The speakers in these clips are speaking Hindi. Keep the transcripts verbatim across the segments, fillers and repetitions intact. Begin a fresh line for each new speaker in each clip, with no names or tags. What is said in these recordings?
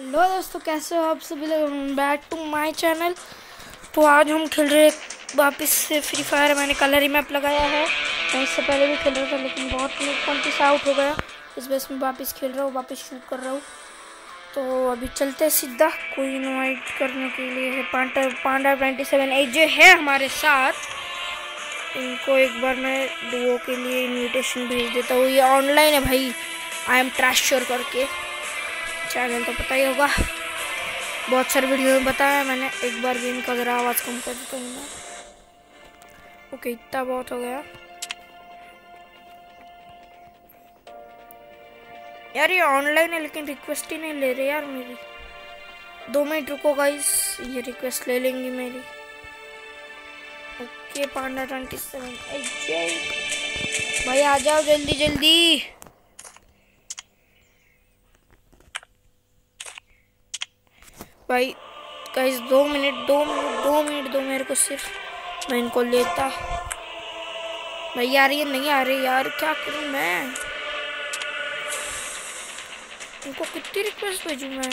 हेलो दोस्तों, कैसे हो आप सभी लोग। Back to my channel. तो आज हम खेल रहे वापस से फ्री फायर। मैंने कलर ही मैप लगाया है। मैं इससे पहले भी खेल रहा था लेकिन बहुत कॉन्टिस आउट हो गया। इस बेस में वापस खेल रहा हूँ, वापस शूट कर रहा हूँ। तो अभी चलते सीधा। कोई इनवाइट करने के लिए है panda panda twenty seven eight जो है हमारे साथ। इनको एक बार मैं डुओ के लिए इनविटेशन भेज देता हूँ। ये ऑनलाइन है भाई, आई एम ट्रैशर करके चैनल तो पता ही होगा, बहुत सारे वीडियो में बताया मैंने। एक बार भी इनका ज़रा आवाज़ कम कर देता हूँ मैं। ओके, इतना बहुत हो गया यार। ये ऑनलाइन है लेकिन रिक्वेस्ट ही नहीं ले रहे यार मेरी। दो मिनट रुको गाइस, ये रिक्वेस्ट ले लेंगी मेरी। ओके पांडा ट्वेंटी सेवन भाई आ जाओ जल्दी जल्दी। भाई गाइस दो मिनट दो मिनट दो मिनट दो मेरे को सिर्फ, मैं इनको लेता। भाई यार ये नहीं आ रहे यार, क्या करूं मैं। इनको कितनी रिक्वेस्ट भेजूं मैं।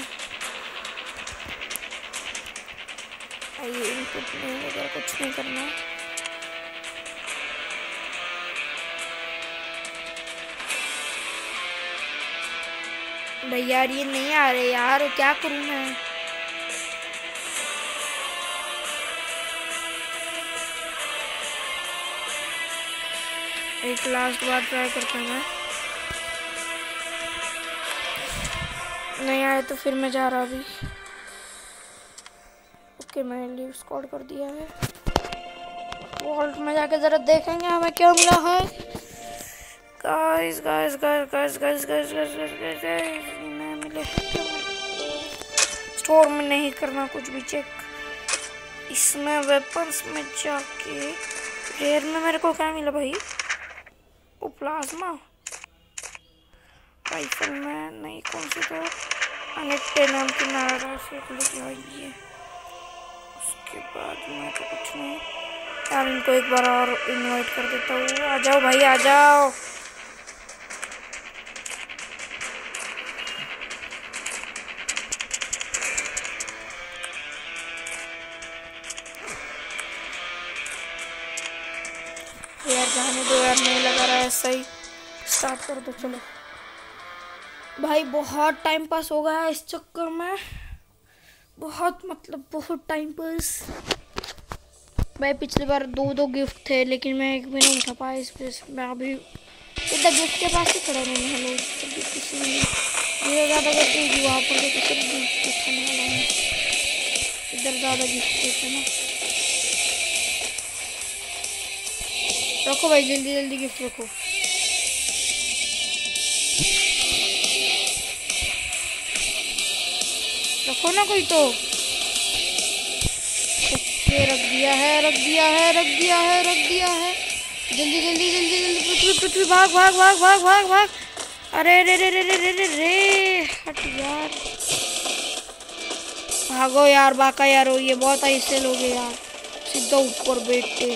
आइए इनपुट नहीं वगैरह कुछ नहीं करना। भाई यार ये नहीं आ रहे यार, क्या करूं मैं। एक लास्ट बार ट्राई करता हूँ मैं। नहीं आए तो फिर मैं जा रहा अभी। ओके मैंने लीव स्क्वाड कर दिया है। वॉल्ट में जाके जरा देखेंगे हमें क्या मिला है। Guys guys guys guys guys guys guys guys guys नहीं मिले। स्टोर में नहीं करना कुछ भी चेक। इसमें वेपन्स में जाके रेयर में मेरे को क्या मिला भाई। ओ प्लाज्मा राइफल में नहीं, कौन सी तो अनेक्टे नाम की नारा से लेके आइए। उसके बाद में तो कुछ नहीं यार। इनको एक बार और इनवाइट कर देता हूँ। आ जाओ भाई आ जाओ। यार जाने दो यार, नहीं लगा रहा है। ऐसा ही स्टार्ट कर दो चलो। भाई बहुत टाइम पास हो गया इस चक्कर में, बहुत मतलब बहुत टाइम पास। भाई पिछली बार दो दो गिफ्ट थे लेकिन मैं एक भी नहीं उठा पाया। इस पे मैं अभी इधर गिफ्ट के पास ही खड़ा रहने हेलो किसी ने ये ज़्यादा करती है वहाँ पर तो किसी गिफ्ट उठाने वाला है। इधर ज़्यादा गिफ्ट देते ना। रखो भाई जल्दी जल्दी गिफ्ट रखो। रखो ना कोई तो। ओके रख दिया है रख दिया है रख दिया है रख दिया है। जल्दी जल्दी जल्दी जल्दी पृथ्वी पृथ्वी भाग भाग भाग भाग भाग भाग। अरे रे रे रे रे रे रे रे हट यार, भागो यार बाका यार। हो ये बहुत ऐसे लोग हैं यार, सीधा ऊपर बैठते।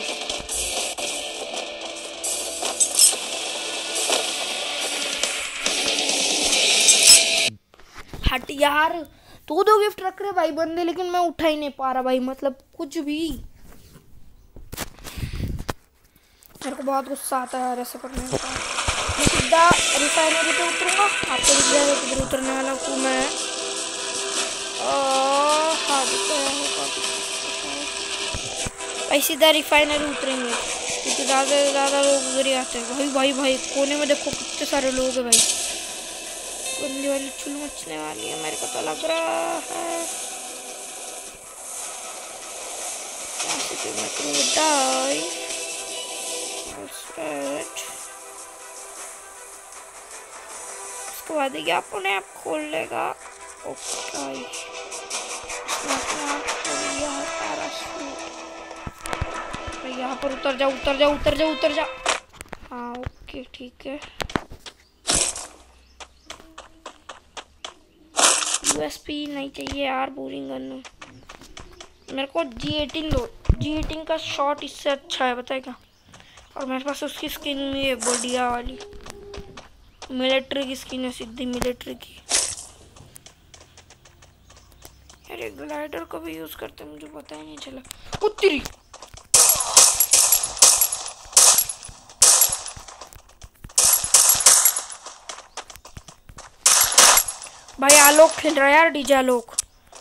हट यार, दो दो गिफ्ट रख रहे भाई बंदे लेकिन मैं उठा ही नहीं पा रहा भाई। मतलब कुछ भी मेरे को बहुत गुस्सा आता है यार ऐसे करने का। मैं सीधा रिफाइनरी पे उतरूंगा। आपको दिख जाएगा किधर उतरने वाला हूँ मैं। हाँ भाई सीधा रिफाइनरी उतरेंगे क्योंकि ज़्यादा से ज़्यादा लोग उधर ही आते हैं। भाई भाई भाई कोने में देखो कितने सारे लोग हैं भाई। गंदी वाली चुल मचने वाली है मेरे को तो लग रहा है। उसके बाद ये अपने आप खोल लेगा। ओके यहाँ पर उतर जाओ उतर जाओ उतर जाओ उतर जाओ। हाँ ओके ठीक है। यूएसपी नहीं चाहिए यार, बोरिंग गन। मेरे को जी एटीन दो। जी एटीन का शॉट इससे अच्छा है बताएगा। और मेरे पास उसकी स्किन भी है बढ़िया वाली, मिलिट्री की स्किन है, सीधी मिलिट्री की। अरे ग्लाइडर को भी यूज करते मुझे पता ही नहीं चला। उत्तरी भाई आलोक खेल रहा है यार, डीजे आलोक।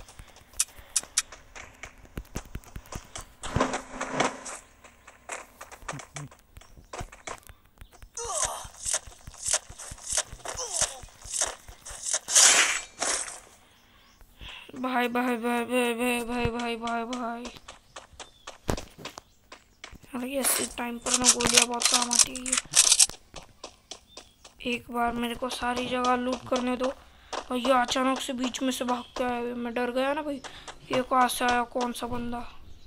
भाई भाई भाई भाई भाई भाई भाई भाई भाई अरे ऐसे टाइम पर ना गोलियां बहुत काम आती है। एक बार मेरे को सारी जगह लूट करने दो। और ये अचानक से बीच में से भाग के आया, मैं डर गया ना भाई, ये कहाँ से आया, कौन सा बंदा।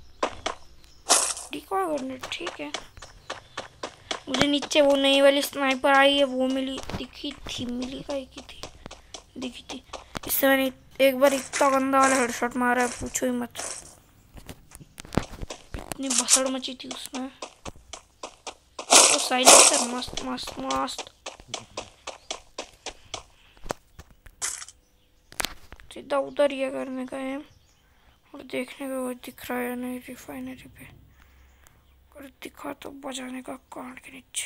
डिकॉय करने ठीक है। मुझे नीचे वो नई वाली स्नाइपर आई है, वो मिली, दिखी थी, मिली का एक ही थी, दिखी थी। इससे मैंने एक बार इतना गंदा वाला हेडशॉट मारा है, पूछो ही मत। इतनी भसड़ मची थी उसमें। तो साइलेंसर मस्त मस्त मस्त। सीधा उधर ये करने का है और देखने का वो दिख रहा है नहीं रिफाइनरी पे। अगर दिखा तो बजाने का कान के नीचे।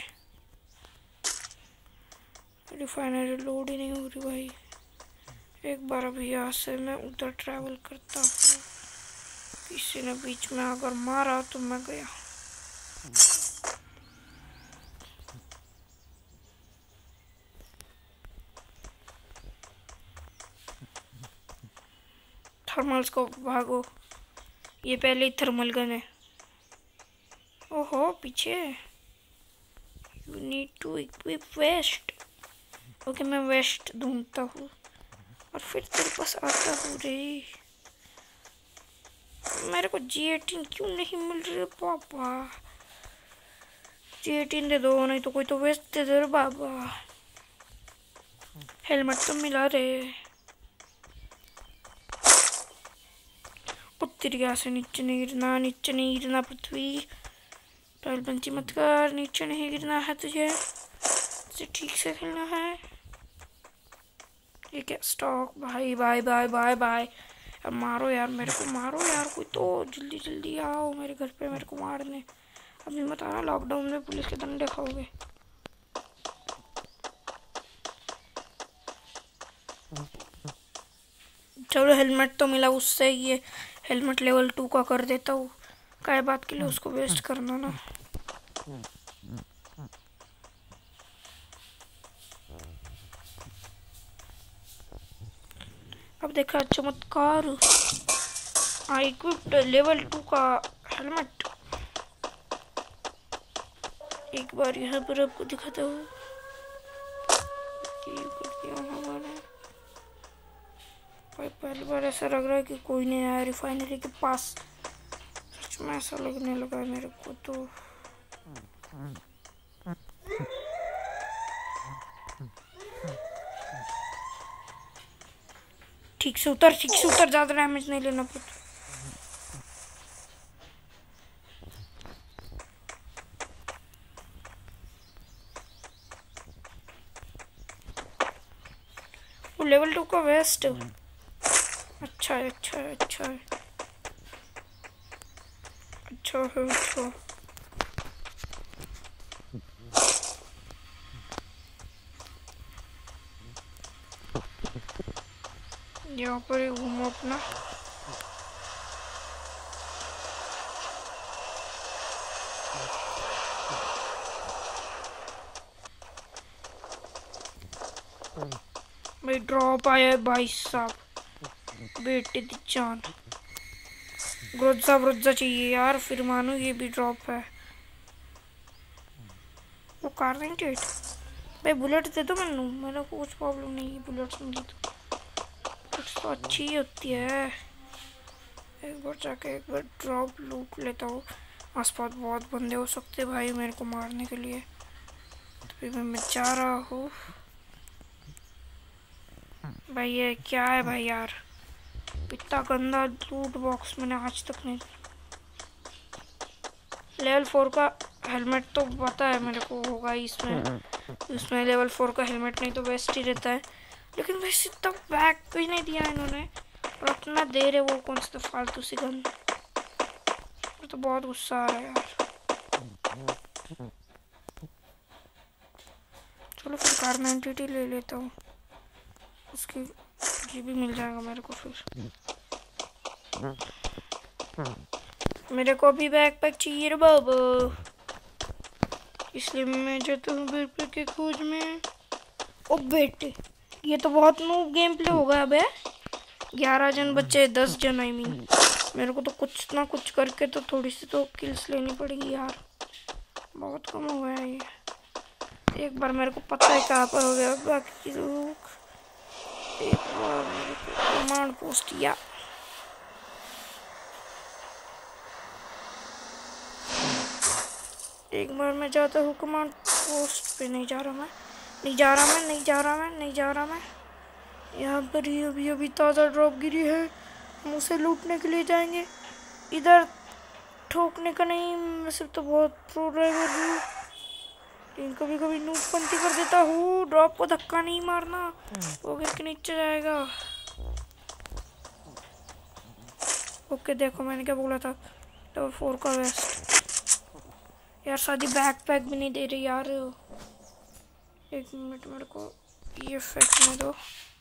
रिफाइनरी लोड ही नहीं हो रही भाई। एक बार अभी यहाँ से मैं उधर ट्रैवल करता हूँ, किसी ने बीच में अगर मारा तो मैं गया। थर्मल्स को भागो, ये पहले ही थर्मल गन है। ओहो पीछे। You need to equip vest. Okay मैं वेस्ट ढूंढता हूँ और फिर तेरे पास आता हूँ रे। मेरे को जी एटीन क्यों नहीं मिल रही पापा। जी एटीन दे दो, नहीं तो कोई तो वेस्ट दे दो रे बाबा। हेलमेट तो मिला रे। उत्तरी से नीचे नहीं गिरना, नीचे नहीं गिरना पृथ्वी। पंची मत कर, नीचे नहीं गिरना है तुझे, तुझे ठीक से खेलना है। ठीक है स्टॉक भाई बाय बाय बाय बाय। अब मारो यार मेरे को, मारो यार कोई तो, जल्दी जल्दी आओ मेरे घर पे मेरे को मारने। अभी मत आना, लॉकडाउन में पुलिस के डंडे खाओगे। चलो हेलमेट तो मिला, उससे ये हेलमेट लेवल टू का कर देता हूँ। काय बात के लिए उसको वेस्ट करना ना। अब देखा चमत्कार, आई इक्विप्ड लेवल टू का हेलमेट। एक बार यहाँ पर आपको दिखाता हूँ। भाई पहली बार ऐसा लग रहा है कि कोई नहीं आया रिफाइनरी के पास। सच में ऐसा लगने लगा है मेरे को तो। ठीक से उतर, ठीक से उतर, ज्यादा डैमेज नहीं लेना पड़ता। वो लेवल टू का वेस्ट। अच्छा है अच्छा है अच्छा है अच्छा है अच्छा। यहाँ पर ही घूमो अपना। भाई ड्रॉप आया है भाई साहब, बेटे दी जान। ग्रोजा ब्रोजा चाहिए यार, फिर मानो ये भी ड्रॉप है। वो कार रेंटेड भाई, बुलेट दे दो मैनू, मेरे को कुछ प्रॉब्लम नहीं है बुलेट्स मिली तो कुछ तो अच्छी ही होती है। एक बार जाके एक बार ड्रॉप लूट लेता हूँ। आसपास बहुत बंदे हो सकते भाई मेरे को मारने के लिए, तभी मैं, मैं जा रहा हूँ। भाई ये क्या है भाई यार, इतना गंदा लूट बॉक्स मैंने आज तक नहीं। लेवल फोर का हेलमेट तो पता है मेरे को होगा इसमें, इसमें लेवल फोर का हेलमेट नहीं तो वेस्ट ही रहता है। लेकिन वैसे इतना बैग भी नहीं दिया इन्होंने, और इतना देर है, वो कौन सा फालतू सी गन। तो बहुत गुस्सा आ रहा है यार। चलो फिर कार एंटिटी ले लेता हूँ, उसकी ये भी मिल जाएगा मेरे को। फिर मेरे को भी बैकपैक चाहिए रे बाबा, इसलिए मैं जाता हूँ बैकपैक के खोज में। ओ बेटे, ये तो बहुत नूब गेम प्ले होगा। अब ग्यारह जन बच्चे, दस जन आई मीन। मेरे को तो कुछ ना कुछ करके तो थोड़ी सी तो किल्स लेनी पड़ेगी यार, बहुत कम हो गया ये। एक बार मेरे को पता है कहाँ पर हो गया, बाकी लोग एक बार कमांड पोस्ट किया। एक बार मैं जाता हूँ कमांड पोस्ट पे। नहीं जा रहा मैं, नहीं जा रहा मैं, नहीं जा रहा मैं, नहीं जा रहा मैं। यहाँ पर ही अभी अभी ताज़ा ड्रॉप गिरी है, हम उसे लूटने के लिए जाएंगे। इधर ठोकने का नहीं, मैं सिर्फ तो बहुत प्रो ड्राइवर हूँ, लेकिन कभी कभी नूबपंती कर देता हूँ। ड्रॉप को धक्का नहीं मारना, वो गिर के नीचे जाएगा। ओके देखो मैंने क्या बोला था, डबल फोर का वेस्ट। यार शादी बैकपैक भी नहीं दे रही यार। एक मिनट, मेरे को ये फेंकने दो।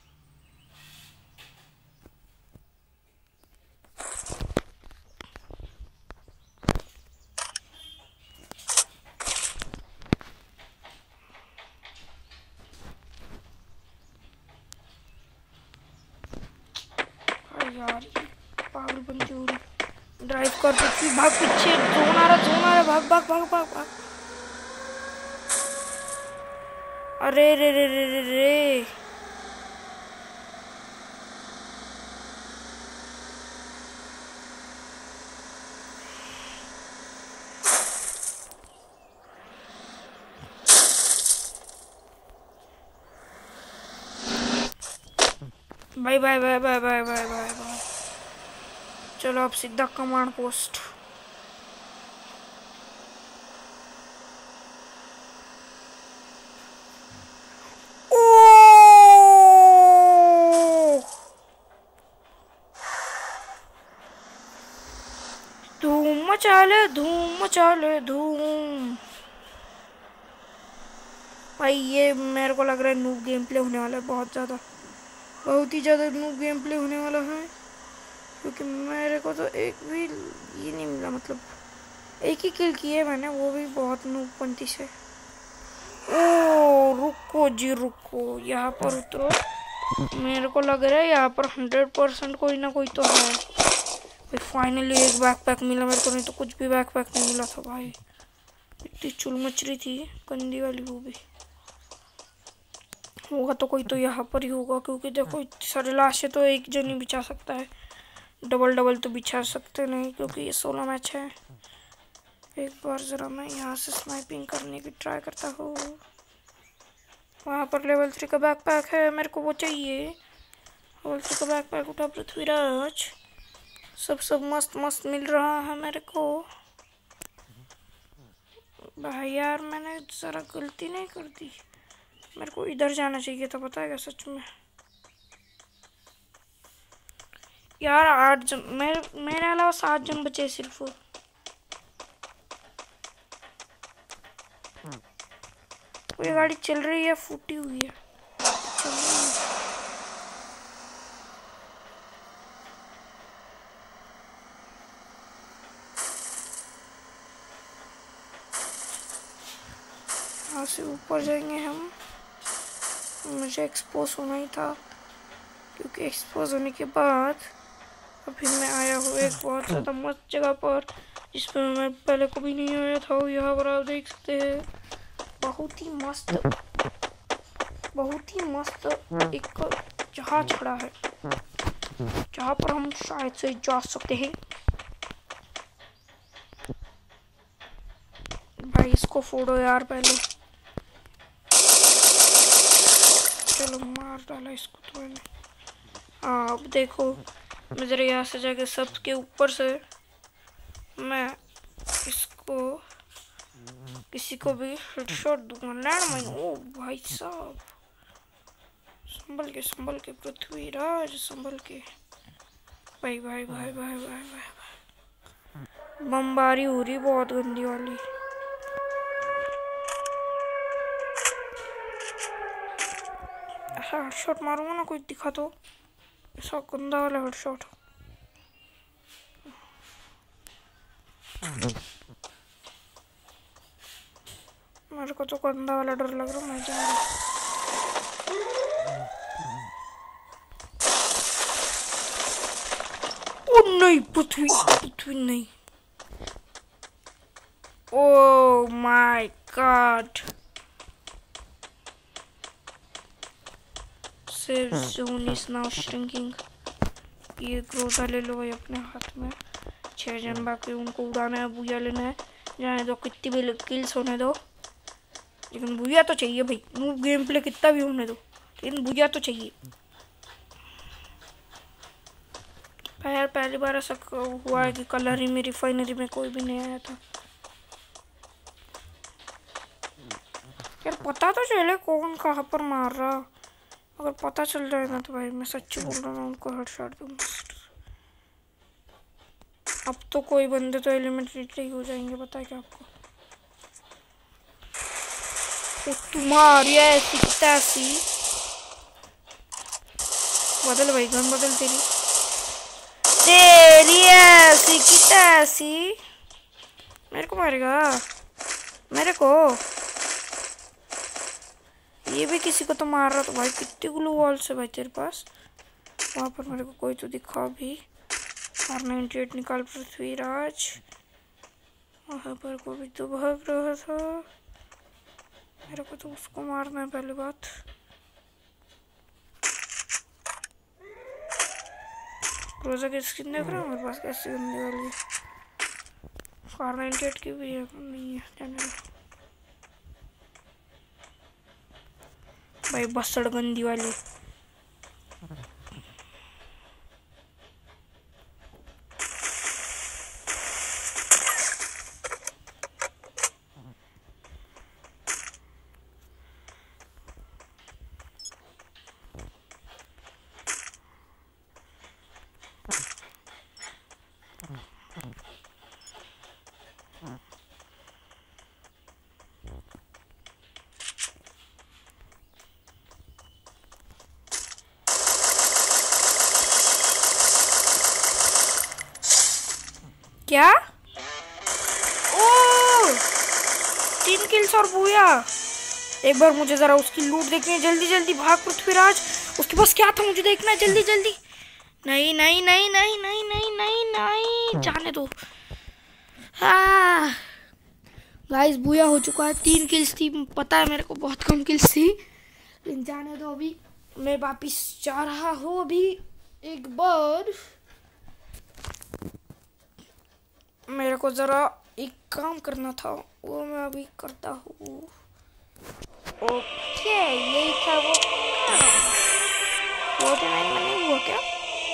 यार पागल बन चुकी, ड्राइव कर सकती। भाग, पीछे जोन आ रहा, जोन आ रहा, भाग भाग भाग भाग भाग। अरे रे रे रे रे रे bye bye bye bye bye bye bye bye. चलो अब सीधा कमांड पोस्ट। धूम मचा ले, धूम मचा ले, धूम। भाई ये मेरे को लग रहा है नूब गेम प्ले होने वाला है, बहुत ज़्यादा, बहुत ही ज़्यादा नूब गेम प्ले होने वाला है। क्योंकि मेरे को तो एक भी ये नहीं मिला, मतलब एक ही किल किए मैंने, वो भी बहुत नूबपंती से। ओ रुको जी रुको, यहाँ पर उतरो। मेरे को लग रहा है यहाँ पर हंड्रेड परसेंट कोई ना कोई तो है। भाई फाइनली एक बैकपैक मिला मेरे को, नहीं तो कुछ भी बैकपैक नहीं मिला था भाई। इतनी चुल मच रही थी गंदी वाली, वो भी होगा तो कोई तो यहाँ पर ही होगा। क्योंकि देखो इतनी सारी लाशें तो एक जन ही बिछा सकता है, डबल डबल तो बिछा सकते नहीं, क्योंकि ये सोलह मैच है। एक बार ज़रा मैं यहाँ से स्नाइपिंग करने की ट्राई करता हूँ। वहाँ पर लेवल थ्री का बैकपैक है, मेरे को वो चाहिए। लेवल थ्री का बैकपैक उठा पृथ्वीराज। सब सब मस्त मस्त मिल रहा है मेरे को। भाई यार मैंने ज़रा गलती नहीं कर दी, मेरे को इधर जाना चाहिए था, पता है क्या सच में यार। आठ जन मेरे मेरे अलावा सात जन बचे सिर्फ। कोई गाड़ी चल रही है, फूटी हुई है, चल रही है। यहाँ से ऊपर जाएंगे हम। मुझे एक्सपोज होना ही था, क्योंकि एक्सपोज होने के बाद अभी मैं आया हूँ एक बहुत ज़्यादा मस्त जगह पर, जिस पर मैं पहले कभी नहीं आया था। यहाँ पर आप देख सकते हैं, बहुत ही मस्त, बहुत ही मस्त एक जहाज खड़ा है, जहाँ पर हम शायद से जा सकते हैं। भाई इसको फोड़ो यार पहले, चलो मार डाला इसको तो मैंने। हाँ अब देखो, मैं ज़रा यहाँ से जाके सबके ऊपर से मैं इसको किसी को भी हेडशॉट दूंगा। लैंड माइन, ओ भाई साहब, संभल के संभल के पृथ्वीराज, संभल के। भाई भाई भाई भाई भाई भाई बमबारी हो रही बहुत गंदी वाली। ऐसा हेडशॉट मारूंगा ना कोई दिखा तो, ऐसा गंदा वाला हेडशॉट। मेरे को तो गंदा वाला डर लग रहा। मैं जा रहा ओ नहीं, पृथ्वी पृथ्वी नहीं। Oh my god, save zone is now shrinking. ये ग्रोजा ले लो भाई अपने हाथ में। छह जन बाकी, उनको उड़ाना है, बुया लेना है। जाने दो, कितनी भी किल्स होने दो, लेकिन बुया तो चाहिए भाई। नूब गेम प्ले कितना भी होने दो, लेकिन बुया तो चाहिए। यार पहली बार ऐसा हुआ है कि कलरी में, रिफाइनरी में कोई भी नहीं आया था। यार पता तो चले कौन कहाँ पर मार रहा। अगर पता चल जाए ना तो भाई मैं सच्ची बोल रहा हूँ, उनको हेडशॉट दूंगा। अब तो कोई बंदे तो एलिमिनेटेड हो जाएंगे, पता है क्या आपको। तुम्हारी ऐसी तैसी बदल भाई, गन बदल तेरी तेरी ऐसी की तैसी। मेरे को मारेगा, मेरे को। ये भी किसी को तो मार रहा। तो भाई कितनी ग्लू वॉल्स है भाई तेरे पास। वहाँ पर मेरे को कोई तो दिखा भी। आर नाइन्टी एट निकाल पृथ्वीराज। वहाँ पर कोई भी तो भाग रहा था। मेरे को तो उसको मारना है पहली बात। रोजा की स्किन देख रहा हूँ मेरे पास कैसी गंदी वाली। आर नाइन्टी एट की भी है, नहीं है जाने भाई। बसड़ गंदी वाली। क्या? ओ तीन किल्स और बुया। एक बार मुझे जरा उसकी लूट देखनी है। जल्दी जल्दी भाग पृथ्वीराज, उसके पास क्या था मुझे देखना है। जल्दी जल्दी। नहीं नहीं नहीं नहीं नहीं नहीं नहीं नहीं, जाने दो। गाइस बुया हो चुका है। तीन किल्स थी, पता है मेरे को बहुत कम किल्स थी, लेकिन जाने दो। अभी मैं वापिस जा रहा हूँ। अभी एक बार मेरे को ज़रा एक काम करना था, वो मैं अभी करता हूँ। ओके यही था वो। वो तो नहीं नहीं हुआ क्या?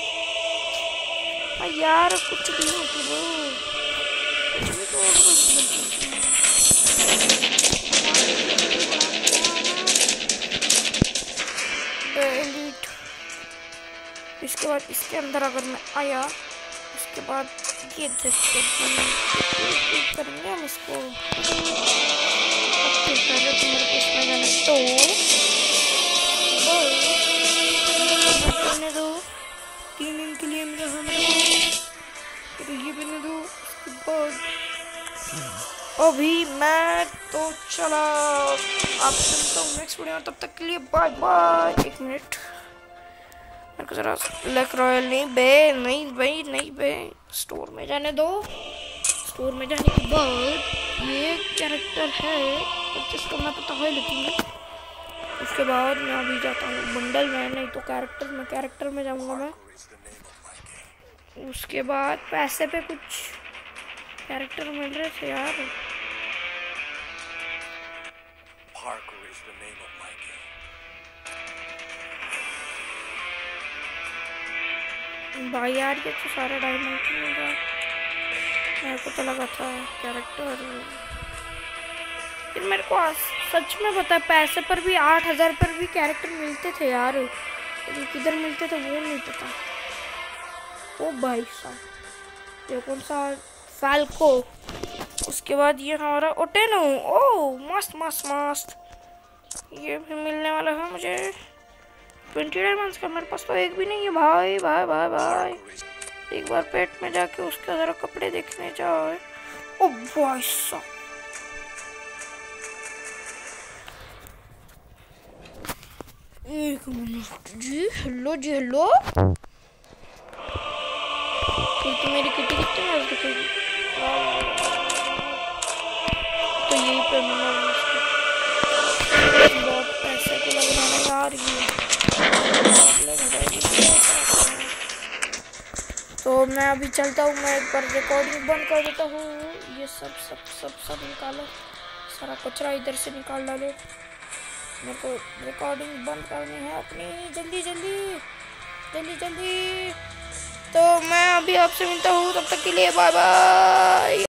आ यार कुछ भी नहीं तो कुछ भी तो इसके बाद इसके अंदर अगर मैं आया, उसके बाद ये देखते करेंगे हम इसको। पहले तो मेरे को इसमें जाना तो करने दो। तीन दिन के लिए मेरा हम तो ये बने दो। उसके बाद अभी मैं तो चला। आप सुनता हूँ नेक्स्ट वीडियो में, तब तक के लिए बाय बाय। एक मिनट मेरे को जरा लक रॉयल नहीं बे, नहीं भाई नहीं बे। स्टोर में जाने दो। स्टोर में जाने के बाद ये कैरेक्टर है परचेस करना पता है, लेकिन उसके बाद मैं अभी जाता हूँ बंडल में, नहीं तो कैरेक्टर में। कैरेक्टर में जाऊँगा मैं। उसके बाद पैसे पे कुछ कैरेक्टर मिल रहे थे यार। भाई यार ये तो सारा डायमंड मिल रहा। मेरे को तो लगा था कैरेक्टर। फिर मेरे को सच में पता है पैसे पर भी आठ हजार पर भी कैरेक्टर मिलते थे यार, लेकिन किधर मिलते थे वो नहीं पता। ओ भाई साहब, ये कौन सा फाल्को। उसके बाद ये हमारा ओटेनो। ओ मस्त मस्त मस्त, ये भी मिलने वाला है मुझे ट्वेंटी डायमंड्स का। मेरे पास तो एक भी नहीं है भाई भाई भाई भाई। एक बार पेट में जाके उसके जरा कपड़े देखने जाओ। ओ भाई साहब, एक मिनट जी। हेलो जी हेलो। तो मेरी किटी कितनी मस्त दिखेगी। तो यही पे बहुत पैसे को लगवाने आ रही है। तो मैं अभी चलता हूँ, मैं एक बार रिकॉर्डिंग बंद कर देता हूँ। ये सब सब सब सब निकालो, सारा कचरा इधर से निकाल डालो। मेरे को रिकॉर्डिंग बंद करनी है अपनी, जल्दी जल्दी जल्दी जल्दी। तो मैं अभी आपसे मिलता हूँ, तब तक के लिए बाय बाय।